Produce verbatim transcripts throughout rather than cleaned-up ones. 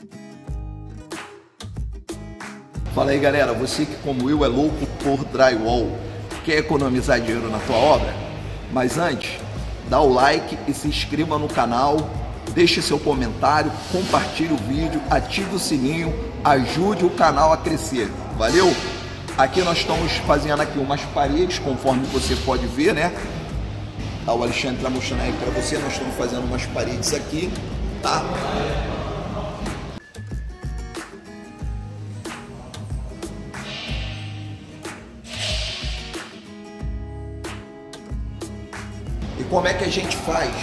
Fala aí, galera, você que como eu é louco por drywall, quer economizar dinheiro na tua obra? Mas antes, dá o like e se inscreva no canal, deixe seu comentário, compartilhe o vídeo, ative o sininho, ajude o canal a crescer, valeu? Aqui nós estamos fazendo aqui umas paredes, conforme você pode ver, né? O Alexandre está mostrando aí para você, nós estamos fazendo umas paredes aqui, tá? E como é que a gente faz?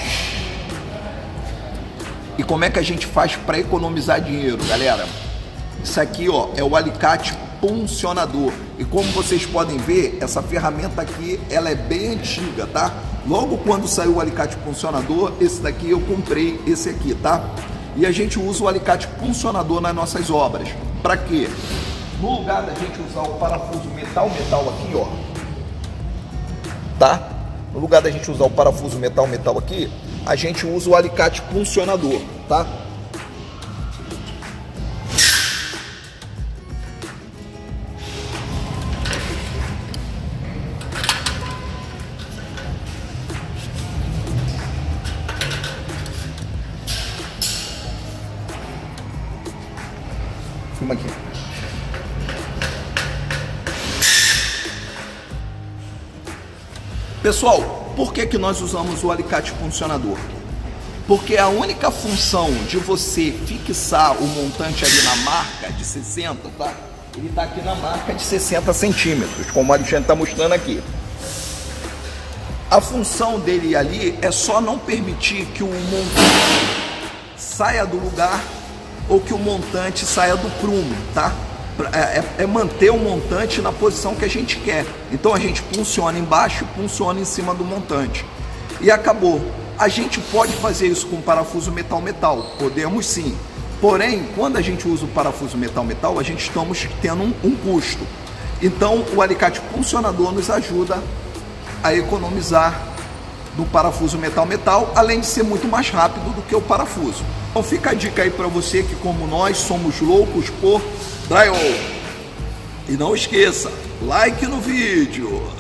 E como é que a gente faz para economizar dinheiro, galera? Isso aqui, ó, é o alicate puncionador. E como vocês podem ver, essa ferramenta aqui, ela é bem antiga, tá? Logo quando saiu o alicate puncionador, esse daqui eu comprei, esse aqui, tá? E a gente usa o alicate puncionador nas nossas obras. Para quê? No lugar da gente usar o parafuso metal-metal aqui, ó, tá? No lugar da gente usar o parafuso metal-metal aqui, a gente usa o alicate puncionador, tá? Filma aqui. Pessoal, por que que nós usamos o alicate puncionador? Porque a única função de você fixar o montante ali na marca de sessenta, tá? Ele está aqui na marca de sessenta centímetros, como o Alexandre está mostrando aqui. A função dele ali é só não permitir que o montante saia do lugar ou que o montante saia do prumo, tá? É, é manter o montante na posição que a gente quer. Então a gente punciona embaixo e punciona em cima do montante. E acabou. A gente pode fazer isso com parafuso metal-metal, podemos sim. Porém, quando a gente usa o parafuso metal-metal, a gente estamos tendo um, um custo. Então o alicate puncionador nos ajuda a economizar do parafuso metal-metal, além de ser muito mais rápido do que o parafuso. Então fica a dica aí para você que, como nós, somos loucos por drywall. E não esqueça, like no vídeo.